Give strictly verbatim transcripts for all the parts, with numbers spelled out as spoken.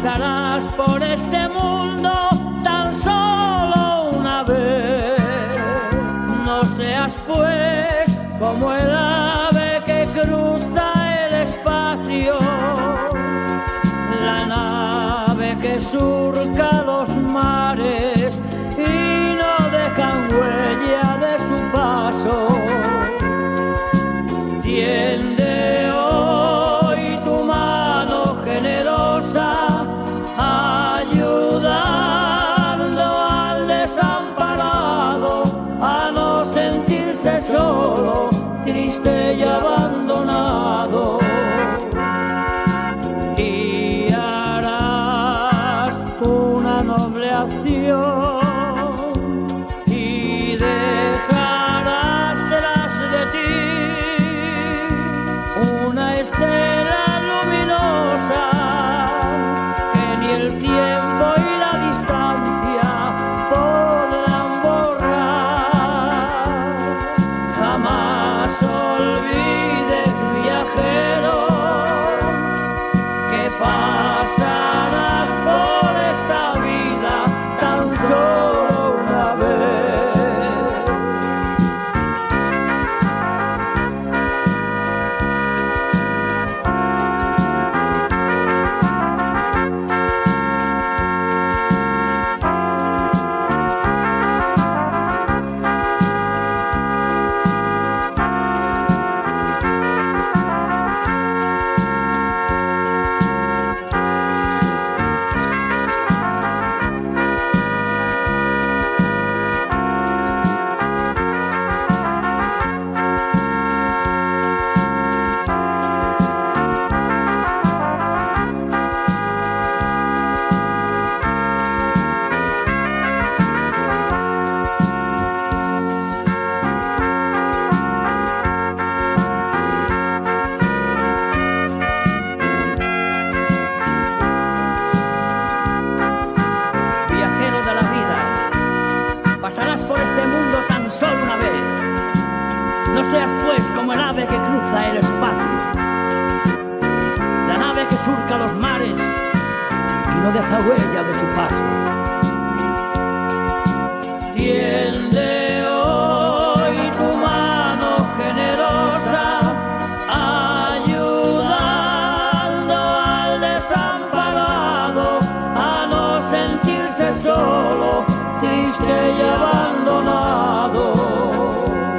pasarás por este mundo tan solo una vez. No seas pues como el ave que cruza el espacio, la nave que surca los mares y no dejan huella de su paso. Tiende hoy tu mano generosa, ayudando al desamparado a no sentirse solo, triste y abandonado. Y harás una noble acción y dejarás tras de ti una estela luminosa que ni el tiempo y la distancia podrán borrar. Jamás olvides, viajero, que pasarás por esta vida tan solo una vez. Pasarás por este mundo tan solo una vez. No seas pues como el ave que cruza el espacio, la nave que surca los mares y no deja huella de su paso. Tiende hoy tu mano generosa, ayudando al desamparado a no sentirse solo, triste y abandonado.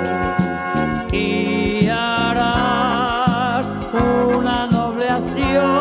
Y harás una noble acción